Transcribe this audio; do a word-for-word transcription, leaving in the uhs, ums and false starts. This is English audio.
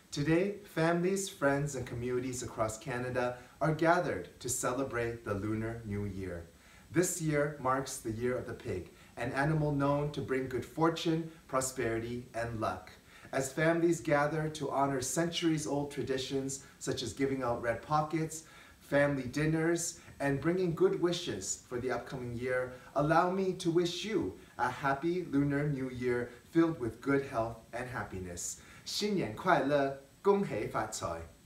Today, families, friends, and communities across Canada are gathered to celebrate the Lunar New Year. This year marks the Year of the Pig, an animal known to bring good fortune, prosperity, and luck. As families gather to honor centuries-old traditions such as giving out red pockets, family dinners, and bringing good wishes for the upcoming year, allow me to wish you a happy Lunar New Year filled with good health and happiness. 新年快乐，恭喜发财！